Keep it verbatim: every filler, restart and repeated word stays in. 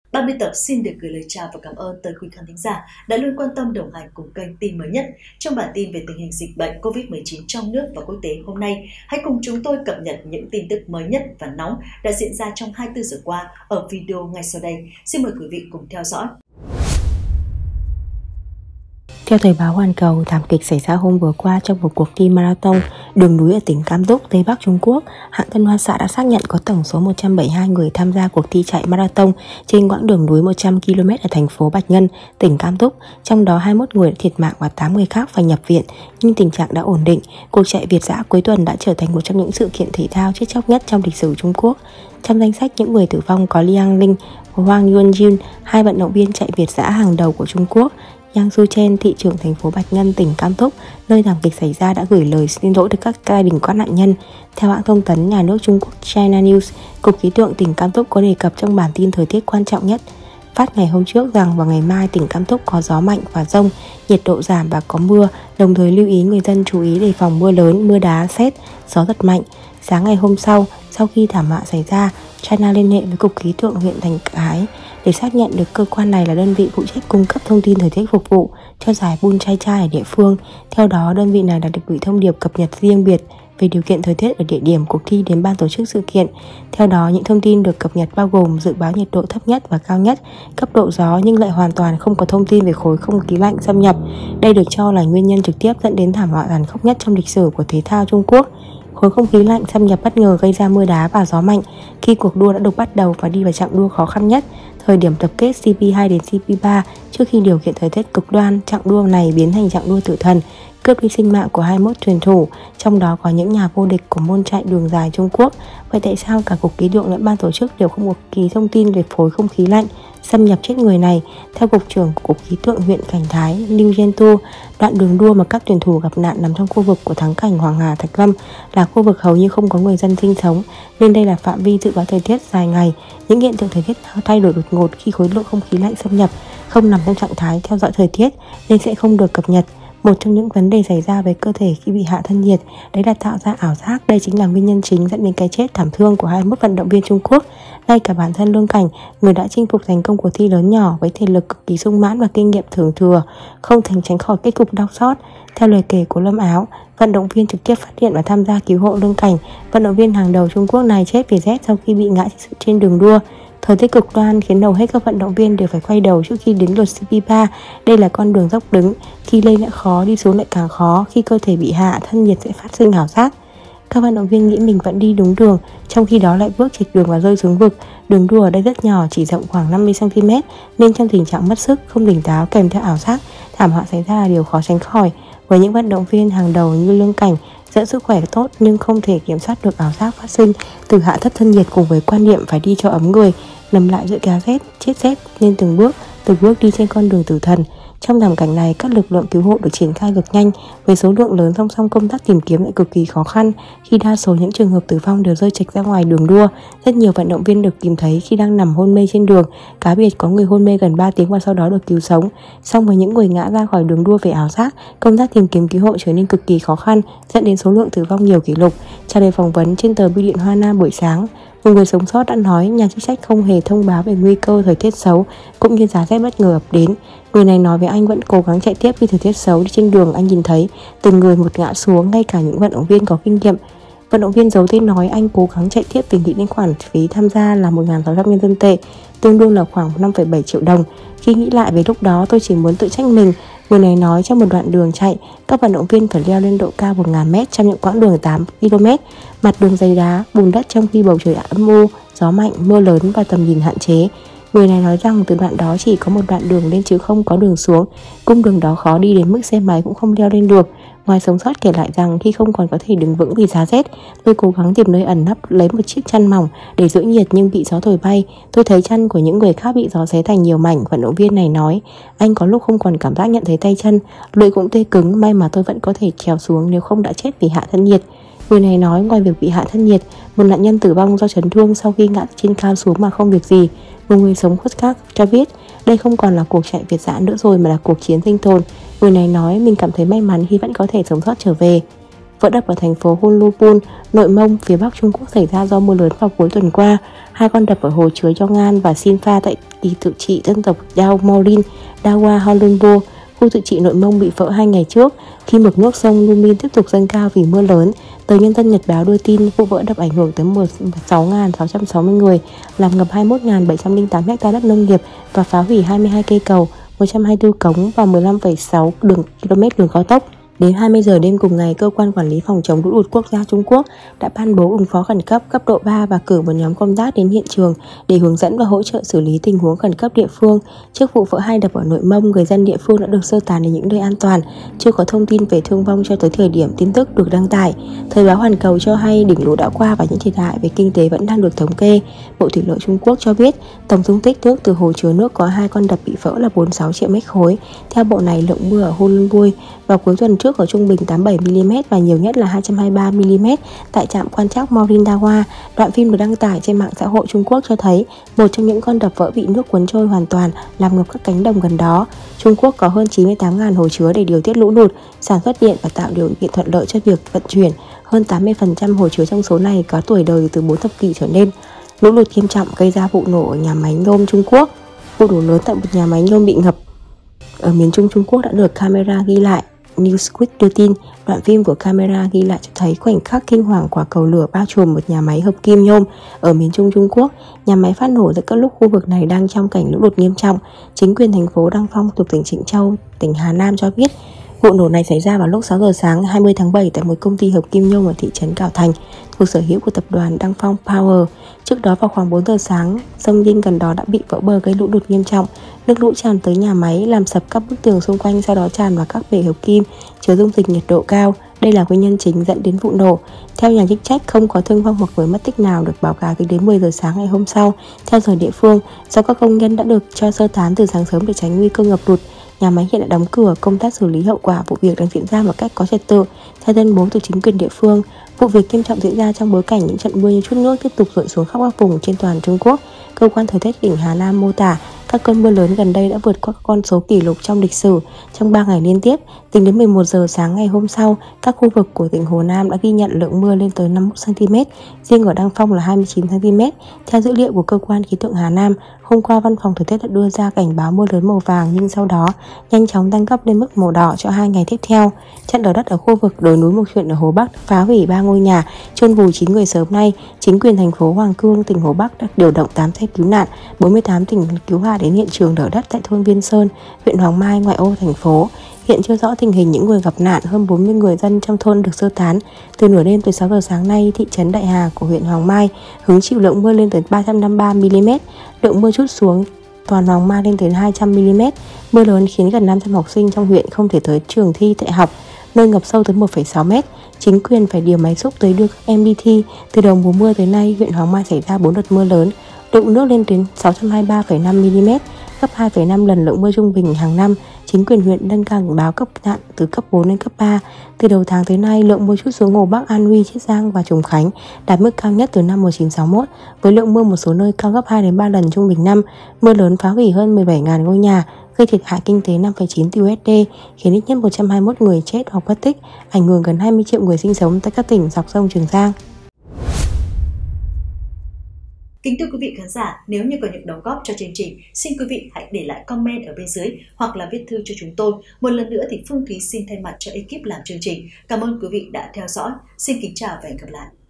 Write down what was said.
Ban biên tập xin được gửi lời chào và cảm ơn tới quý khán thính giả đã luôn quan tâm đồng hành cùng kênh tin mới nhất. Trong bản tin về tình hình dịch bệnh Covid mười chín trong nước và quốc tế hôm nay, hãy cùng chúng tôi cập nhật những tin tức mới nhất và nóng đã diễn ra trong hai mươi tư giờ qua ở video ngay sau đây. Xin mời quý vị cùng theo dõi. Theo Thời báo Hoàn Cầu, thảm kịch xảy ra hôm vừa qua trong một cuộc thi marathon đường núi ở tỉnh Cam Túc, Tây Bắc Trung Quốc. Hãng Tân Hoa Xã đã xác nhận có tổng số một trăm bảy mươi hai người tham gia cuộc thi chạy marathon trên quãng đường núi một trăm ki lô mét ở thành phố Bạch Ngân, tỉnh Cam Túc. Trong đó hai mươi mốt người đã thiệt mạng và tám người khác phải nhập viện, nhưng tình trạng đã ổn định. Cuộc chạy Việt dã cuối tuần đã trở thành một trong những sự kiện thể thao chết chóc nhất trong lịch sử Trung Quốc. Trong danh sách những người tử vong có Liang Ling và Wang Yunjun, hai vận động viên chạy Việt dã hàng đầu của Trung Quốc. Yang Su-chen, thị trưởng thành phố Bạch Ngân, tỉnh Cam Túc, nơi thảm kịch xảy ra, đã gửi lời xin lỗi tới các gia đình các nạn nhân. Theo hãng thông tấn nhà nước Trung Quốc China News, Cục Khí tượng tỉnh Cam Túc có đề cập trong bản tin thời tiết quan trọng nhất phát ngày hôm trước rằng vào ngày mai tỉnh Cam Túc có gió mạnh và dông, nhiệt độ giảm và có mưa, đồng thời lưu ý người dân chú ý đề phòng mưa lớn, mưa đá, sét, gió giật mạnh. Sáng ngày hôm sau, sau khi thảm họa xảy ra, China liên hệ với Cục Khí tượng huyện Thành Ái để xác nhận được cơ quan này là đơn vị phụ trách cung cấp thông tin thời tiết phục vụ cho giải Bun Chai Chai ở địa phương. Theo đó, đơn vị này đã được gửi thông điệp cập nhật riêng biệt về điều kiện thời tiết ở địa điểm cuộc thi đến ban tổ chức sự kiện. Theo đó, những thông tin được cập nhật bao gồm dự báo nhiệt độ thấp nhất và cao nhất, cấp độ gió, nhưng lại hoàn toàn không có thông tin về khối không khí lạnh xâm nhập. Đây được cho là nguyên nhân trực tiếp dẫn đến thảm họa tàn khốc nhất trong lịch sử của thể thao Trung Quốc. Khối không khí lạnh xâm nhập bất ngờ gây ra mưa đá và gió mạnh khi cuộc đua đã được bắt đầu và đi vào chặng đua khó khăn nhất, thời điểm tập kết xê pê hai đến xê pê ba. Trước khi điều kiện thời tiết cực đoan, chặng đua này biến thành chặng đua tử thần, cướp đi sinh mạng của hai mươi mốt thuyền thủ, trong đó có những nhà vô địch của môn chạy đường dài Trung Quốc. Vậy tại sao cả Cục Khí tượng lẫn ban tổ chức đều không có ký thông tin về khối không khí lạnh xâm nhập chết người này? Theo Cục trưởng của Cục Khí tượng huyện Cảnh Thái, Liu Zhentu, đoạn đường đua mà các tuyển thủ gặp nạn nằm trong khu vực của thắng cảnh Hoàng Hà Thạch Lâm, là khu vực hầu như không có người dân sinh sống, nên đây là phạm vi dự báo thời tiết dài ngày. Những hiện tượng thời tiết thay đổi đột ngột khi khối lượng không khí lạnh xâm nhập không nằm trong trạng thái theo dõi thời tiết nên sẽ không được cập nhật. Một trong những vấn đề xảy ra với cơ thể khi bị hạ thân nhiệt, đấy là tạo ra ảo giác. Đây chính là nguyên nhân chính dẫn đến cái chết thảm thương của hai mươi mốt vận động viên Trung Quốc. Ngay cả bản thân Lương Cảnh, người đã chinh phục thành công cuộc thi lớn nhỏ với thể lực cực kỳ sung mãn và kinh nghiệm thượng thừa, không thành tránh khỏi kết cục đau xót. Theo lời kể của Lâm Áo, vận động viên trực tiếp phát hiện và tham gia cứu hộ Lương Cảnh, vận động viên hàng đầu Trung Quốc này chết vì rét sau khi bị ngã trên đường đua. Thời tiết cực đoan khiến hầu hết các vận động viên đều phải quay đầu trước khi đến lượt xê pê ba. Đây là con đường dốc đứng, khi lên đã khó, đi xuống lại càng khó. Khi cơ thể bị hạ, thân nhiệt sẽ phát sinh ảo giác. Các vận động viên nghĩ mình vẫn đi đúng đường, trong khi đó lại bước chệch đường và rơi xuống vực. Đường đua ở đây rất nhỏ, chỉ rộng khoảng năm mươi xăng ti mét, nên trong tình trạng mất sức, không tỉnh táo kèm theo ảo giác, thảm họa xảy ra là điều khó tránh khỏi. Với những vận động viên hàng đầu như Lương Cảnh, dẫn sức khỏe tốt nhưng không thể kiểm soát được ảo giác phát sinh từ hạ thấp thân nhiệt cùng với quan niệm phải đi cho ấm người, nằm lại giữa cá rét, chết rét nên từng bước, từng bước đi trên con đường tử thần. Trong thảm cảnh này, các lực lượng cứu hộ được triển khai cực nhanh với số lượng lớn, song song công tác tìm kiếm lại cực kỳ khó khăn khi đa số những trường hợp tử vong đều rơi chệch ra ngoài đường đua. Rất nhiều vận động viên được tìm thấy khi đang nằm hôn mê trên đường, cá biệt có người hôn mê gần ba tiếng và sau đó được cứu sống. Song với những người ngã ra khỏi đường đua về ảo giác, công tác tìm kiếm cứu hộ trở nên cực kỳ khó khăn, dẫn đến số lượng tử vong nhiều kỷ lục. Trả lời phỏng vấn trên tờ Bưu điện Hoa Nam buổi sáng, một người sống sót đã nói nhà chức trách không hề thông báo về nguy cơ thời tiết xấu cũng như giá rét bất ngờ ập đến. Người này nói với anh vẫn cố gắng chạy tiếp khi thời tiết xấu. Đi trên đường anh nhìn thấy từng người một ngã xuống, ngay cả những vận động viên có kinh nghiệm. Vận động viên giấu tên nói anh cố gắng chạy tiếp vì nghĩ đến khoản phí tham gia là một nghìn sáu trăm nhân dân tệ, tương đương là khoảng năm phẩy bảy triệu đồng. Khi nghĩ lại về lúc đó tôi chỉ muốn tự trách mình. Người này nói trong một đoạn đường chạy, các vận động viên phải leo lên độ cao một nghìn mét trong những quãng đường tám ki lô mét, mặt đường dày đá, bùn đất trong khi bầu trời âm u, gió mạnh, mưa lớn và tầm nhìn hạn chế. Người này nói rằng từ đoạn đó chỉ có một đoạn đường lên chứ không có đường xuống. Cung đường đó khó đi đến mức xe máy cũng không leo lên được. Ngoài sống sót kể lại rằng khi không còn có thể đứng vững vì giá rét, tôi cố gắng tìm nơi ẩn nấp lấy một chiếc chăn mỏng để giữ nhiệt nhưng bị gió thổi bay. Tôi thấy chăn của những người khác bị gió xé thành nhiều mảnh. Vận động viên này nói anh có lúc không còn cảm giác nhận thấy tay chân, lưỡi cũng tê cứng, may mà tôi vẫn có thể trèo xuống, nếu không đã chết vì hạ thân nhiệt. Người này nói ngoài việc bị hạ thân nhiệt, một nạn nhân tử vong do chấn thương sau khi ngã trên cao xuống mà không việc gì. Một người sống khuất khác cho biết đây không còn là cuộc chạy Việt dã nữa rồi mà là cuộc chiến sinh tồn. Người này nói mình cảm thấy may mắn khi vẫn có thể sống sót trở về. vỡ đập ở thành phố Hunlupun, nội Mông, phía Bắc Trung Quốc xảy ra do mưa lớn vào cuối tuần qua. Hai con đập ở hồ chứa Yongan và Sinpha tại kỳ tự trị dân tộc Dao Morin, Dawa Holunbo, khu tự trị nội Mông bị vỡ hai ngày trước khi mực nước sông Lumin tiếp tục dâng cao vì mưa lớn. Tờ Nhân dân Nhật Báo đưa tin vụ vỡ đập ảnh hưởng tới mười sáu nghìn sáu trăm sáu mươi người, làm ngập hai mươi mốt nghìn bảy trăm lẻ tám ha đất nông nghiệp và phá hủy hai mươi hai cây cầu, một trăm hai mươi tư cống và mười lăm phẩy sáu đường km đường cao tốc. Đến hai mươi giờ đêm cùng ngày, Cơ quan Quản lý Phòng chống lũ lụt quốc gia Trung Quốc đã ban bố ứng phó khẩn cấp cấp độ ba và cử một nhóm công tác đến hiện trường để hướng dẫn và hỗ trợ xử lý tình huống khẩn cấp địa phương. Trước vụ vỡ hai đập ở nội Mông, người dân địa phương đã được sơ tán đến những nơi an toàn. Chưa có thông tin về thương vong cho tới thời điểm tin tức được đăng tải. Thời báo Hoàn Cầu cho hay đỉnh lũ đã qua và những thiệt hại về kinh tế vẫn đang được thống kê. Bộ Thủy lợi Trung Quốc cho biết tổng dung tích nước từ hồ chứa nước có hai con đập bị vỡ là bốn mươi sáu triệu mét khối. Theo bộ này, lượng mưa ở Hunlupun vào cuối tuần trước ở trung bình tám mươi bảy mi li mét và nhiều nhất là hai trăm hai mươi ba mi li mét tại trạm quan trắc Morin Dawa. Đoạn phim được đăng tải trên mạng xã hội Trung Quốc cho thấy một trong những con đập vỡ bị nước cuốn trôi hoàn toàn, làm ngập các cánh đồng gần đó. Trung Quốc có hơn chín mươi tám nghìn hồ chứa để điều tiết lũ lụt, sản xuất điện và tạo điều kiện thuận lợi cho việc vận chuyển. Hơn tám mươi phần trăm hồ chứa trong số này có tuổi đời từ bốn thập kỷ trở lên. Lũ lụt nghiêm trọng gây ra vụ nổ ở nhà máy nhôm Trung Quốc. Vụ nổ lớn tại một nhà máy nhôm bị ngập ở miền Trung Trung Quốc đã được camera ghi lại. Newsweek đưa tin, đoạn phim của camera ghi lại cho thấy khoảnh khắc kinh hoàng quả cầu lửa bao trùm một nhà máy hợp kim nhôm ở miền Trung Trung Quốc. Nhà máy phát nổ giữa các lúc khu vực này đang trong cảnh lũ lụt nghiêm trọng. Chính quyền thành phố Đăng Phong thuộc tỉnh Trịnh Châu, tỉnh Hà Nam cho biết vụ nổ này xảy ra vào lúc sáu giờ sáng hai mươi tháng bảy tại một công ty hợp kim nhôm ở thị trấn Cảo Thành, thuộc sở hữu của tập đoàn Đăng Phong Power. Trước đó vào khoảng bốn giờ sáng, sông Dinh gần đó đã bị vỡ bờ gây lũ lụt nghiêm trọng. Nước lũ tràn tới nhà máy làm sập các bức tường xung quanh, sau đó tràn vào các bể hợp kim chứa dung dịch nhiệt độ cao. Đây là nguyên nhân chính dẫn đến vụ nổ. Theo nhà chức trách, không có thương vong hoặc người mất tích nào được báo cáo tính đến mười giờ sáng ngày hôm sau theo giờ địa phương, do các công nhân đã được cho sơ tán từ sáng sớm để tránh nguy cơ ngập lụt. Nhà máy hiện đã đóng cửa, công tác xử lý hậu quả vụ việc đang diễn ra một cách có trật tự. Theo tuyên bố từ chính quyền địa phương, vụ việc nghiêm trọng diễn ra trong bối cảnh những trận mưa như chút nước tiếp tục rội xuống khắp các vùng trên toàn Trung Quốc. Cơ quan thời tiết tỉnh Hà Nam mô tả các cơn mưa lớn gần đây đã vượt qua các con số kỷ lục trong lịch sử trong ba ngày liên tiếp. Tính đến mười một giờ sáng ngày hôm sau, các khu vực của tỉnh Hồ Nam đã ghi nhận lượng mưa lên tới năm mươi mốt xăng ti mét, riêng ở Đăng Phong là hai mươi chín xăng ti mét. Theo dữ liệu của cơ quan khí tượng Hà Nam, hôm qua văn phòng thời tiết đã đưa ra cảnh báo mưa lớn màu vàng, nhưng sau đó nhanh chóng tăng cấp lên mức màu đỏ cho hai ngày tiếp theo. Trận lở đất ở khu vực đồi núi Mộc Chuyện ở Hồ Bắc phá hủy ba ngôi nhà, chôn vùi chín người sớm nay. Chính quyền thành phố Hoàng Cương, tỉnh Hồ Bắc đã điều động tám xe cứu nạn, bốn mươi tám tỉnh cứu hỏa đến hiện trường lở đất tại thôn Viên Sơn, huyện Hoàng Mai, ngoại ô thành phố. Hiện chưa rõ tình hình những người gặp nạn, hơn bốn mươi người dân trong thôn được sơ tán. Từ nửa đêm tới sáu giờ sáng nay, thị trấn Đại Hà của huyện Hoàng Mai hứng chịu lượng mưa lên tới ba trăm năm mươi ba mi li mét, lượng mưa trút xuống toàn Hoàng Mai lên tới hai trăm mi li mét. Mưa lớn khiến gần năm trăm học sinh trong huyện không thể tới trường thi tại học, nơi ngập sâu tới một phẩy sáu mét. Chính quyền phải điều máy xúc tới đưa các em đi thi. Từ đầu mùa mưa tới nay, huyện Hoàng Mai xảy ra bốn đợt mưa lớn, lượng nước lên đến sáu trăm hai mươi ba phẩy năm mi li mét, gấp hai phẩy năm lần lượng mưa trung bình hàng năm. Chính quyền huyện nâng cảnh báo cấp nạn từ cấp bốn lên cấp ba. Từ đầu tháng tới nay, lượng mưa trút xuống Hồ Bắc, An Huy, Chiết Giang và Trùng Khánh đạt mức cao nhất từ năm một nghìn chín trăm sáu mươi mốt, với lượng mưa một số nơi cao gấp hai đến ba lần trung bình năm. Mưa lớn phá hủy hơn mười bảy nghìn ngôi nhà, gây thiệt hại kinh tế năm phẩy chín tỷ đô la, khiến ít nhất một trăm hai mươi mốt người chết hoặc mất tích, ảnh hưởng gần hai mươi triệu người sinh sống tại các tỉnh dọc sông Trường Giang. Kính thưa quý vị khán giả, nếu như có những đóng góp cho chương trình, xin quý vị hãy để lại comment ở bên dưới hoặc là viết thư cho chúng tôi. Một lần nữa thì Phương Thúy xin thay mặt cho ekip làm chương trình. Cảm ơn quý vị đã theo dõi. Xin kính chào và hẹn gặp lại.